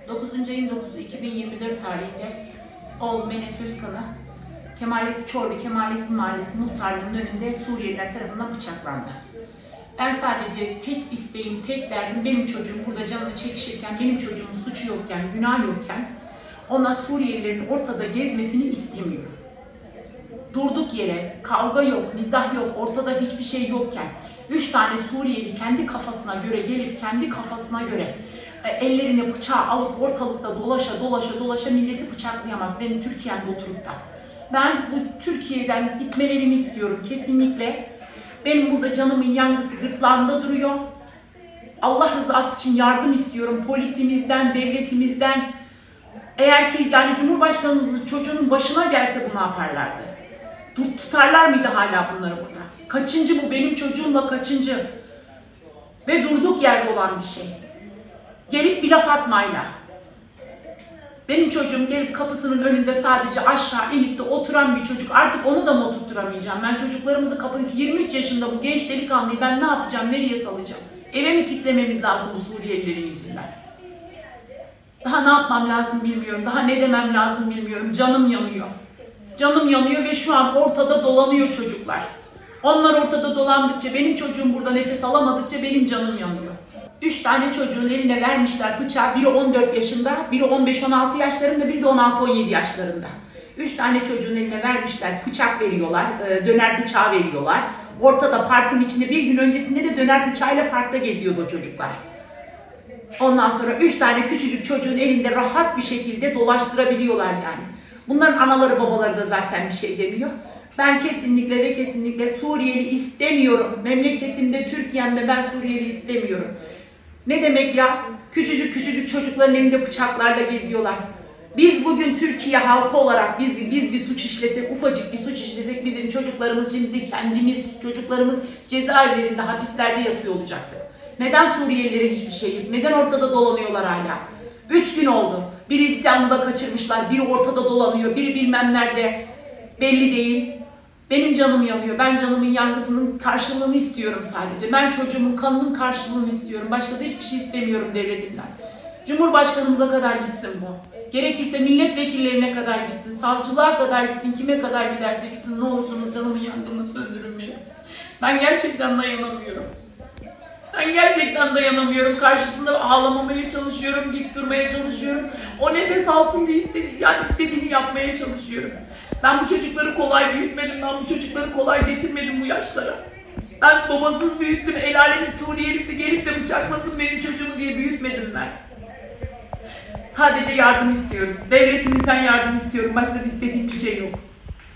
9. ayın 9'u 2024 tarihinde oğlum Enes Özkan'ı Çorlu Kemalettin Mahallesi muhtarlığının önünde Suriyeliler tarafından bıçaklandı. Ben sadece tek isteğim, tek derdim benim çocuğum burada canını çekişirken, benim çocuğumun suçu yokken, günah yokken ona Suriyelilerin ortada gezmesini istemiyorum. Durduk yere kavga yok, nizah yok, ortada hiçbir şey yokken 3 tane Suriyeli kendi kafasına göre gelip kendi kafasına göre ellerine bıçağı alıp ortalıkta dolaşa milleti bıçaklayamaz. Benim Türkiye'mde oturup da. Ben bu Türkiye'den gitmelerini istiyorum kesinlikle. Benim burada canımın yangısı gırtlağımda duruyor. Allah rızası için yardım istiyorum polisimizden, devletimizden. Eğer ki yani Cumhurbaşkanımızın çocuğunun başına gelse bu ne yaparlardı? Tutarlar mıydı hala bunları burada? Kaçıncı bu? Benim çocuğumla kaçıncı? Ve durduk yerde olan bir şey. Gelip bir laf atmayla. Benim çocuğum gelip kapısının önünde sadece aşağı inip de oturan bir çocuk. Artık onu da mı oturtturamayacağım? Ben çocuklarımızı kapıyı 23 yaşında bu genç delikanlıyı ben ne yapacağım? Nereye salacağım? Eve mi kitlememiz lazım bu Suriyelilerin yüzünden? Daha ne yapmam lazım bilmiyorum. Daha ne demem lazım bilmiyorum. Canım yanıyor. Canım yanıyor ve şu an ortada dolanıyor çocuklar. Onlar ortada dolandıkça, benim çocuğum burada nefes alamadıkça benim canım yanıyor. 3 tane çocuğun eline vermişler bıçağı. Biri 14 yaşında, biri 15-16 yaşlarında, biri de 16-17 yaşlarında. 3 tane çocuğun eline vermişler, bıçak veriyorlar, döner bıçağı veriyorlar. Ortada parkın içinde bir gün öncesinde de döner bıçağıyla parkta geziyordu o çocuklar. Ondan sonra 3 tane küçücük çocuğun elinde rahat bir şekilde dolaştırabiliyorlar yani. Bunların anaları babaları da zaten bir şey demiyor. Ben kesinlikle ve kesinlikle Suriyeli istemiyorum. Memleketimde, Türkiye'mde ben Suriyeli istemiyorum. Ne demek ya? Küçücük çocukların elinde bıçaklarla geziyorlar. Biz bugün Türkiye halkı olarak biz bir suç işlesek, ufacık bir suç işlesek bizim çocuklarımız şimdi çocuklarımız cezaevlerinde, hapislerde yatıyor olacaktık. Neden Suriyelilere hiçbir şey yok? Neden ortada dolanıyorlar hala? 3 gün oldu. Biri İstanbul'da kaçırmışlar, biri ortada dolanıyor, biri bilmem nerede. Belli değil. Benim canım yanıyor. Ben canımın yangısının karşılığını istiyorum sadece. Ben çocuğumun kanının karşılığını istiyorum. Başka da hiçbir şey istemiyorum devletimden. Cumhurbaşkanımıza kadar gitsin bu. Gerekirse milletvekillerine kadar gitsin, savcılığa kadar gitsin, kime kadar giderse gitsin. Ne olursunuz canımın yangını söndürün beni. Ben gerçekten dayanamıyorum. Ben gerçekten dayanamıyorum. Karşısında ağlamamaya çalışıyorum, dik durmaya çalışıyorum. O nefes alsın diye istediğini yapmaya çalışıyorum. Ben bu çocukları kolay büyütmedim, ben bu çocukları kolay getirmedim bu yaşlara. Ben babasız büyüttüm, el alemin Suriyelisi gelip de bıçaklasın benim çocuğumu diye büyütmedim ben. Sadece yardım istiyorum. Devletimizden yardım istiyorum. Başka da istediğim bir şey yok.